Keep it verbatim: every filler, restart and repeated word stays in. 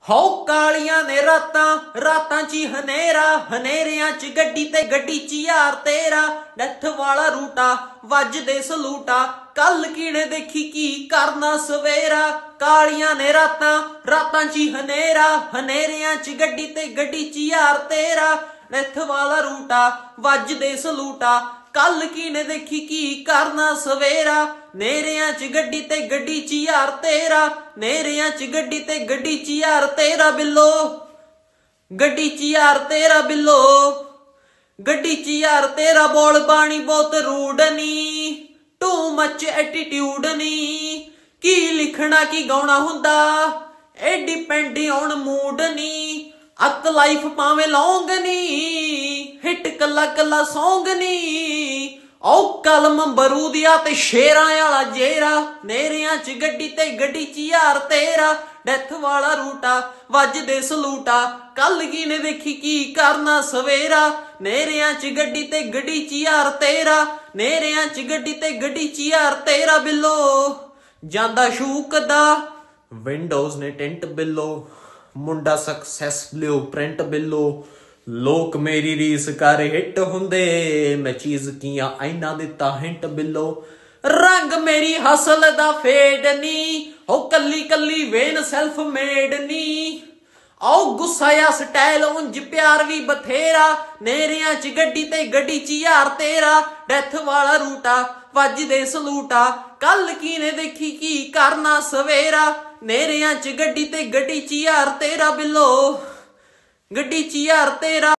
हो कालियां ने रातां रातां ची हनेरा हनेरियां च गड्डी ते गड्डी च यार तेरा डैथ वाला रूटा वजदे सलूटा कल किने देखी की करना सवेरा कालियां ने रातां रातां ची हनेरा हनेरियां च गड्डी ते गड्डी च यार तेरा डैथ वाला रूटा वजदे सलूटा कल किने देखी की करना सवेरा नेरियां च गड्डी ते गड्डी च यार तेरा नेरियां च गड्डी ते गड्डी च यार तेरा बिल्लो गड्डी च यार तेरा बिल्लो गड्डी च यार तेरा बोल बाणी बहुत रूड नी टू मच एटीट्यूड नी की लिखना की गाउणा हुंदा ए डिपेंड ऑन मूड नी अत लाइफ पावे लौंग नी हिट कला कला सौंग नी औ कलम बरूदिया ते शेरां आला जेरा नेरियां च गड्डी ते गड्डी च यार तेरा डैथ वाला रूटा वजदे सलूटा कल किने देखी की करना सवेरा नेरियां च गड्डी ते गड्डी च यार तेरा नेरियां च गड्डी ते गड्डी च यार तेरा बिल्लो जांदा शूकदा विंडोज ने टिंट बिल्लो मुंडा सक्सेस ब्लू प्रिंट बिल्लो लोक मेरी रीस कर हिट हुंदे मैं चीज किया आईना दिता हिंट बिल्लो रंग मेरी हसल दा फेड नी हो कली कली वेन सेल्फ मेड नी आओ गुस्सा या स्टाइल उंज प्यार भी बथेरा नेरियां च गड्डी ते गड्डी च यार तेरा डैथ वाला रूटा वजदे सलूटा कल किने देखी की करना सवेरा नेरियां च गड्डी ते गड्डी च यार तेरा बिल्लो गड्डी च यार तेरा।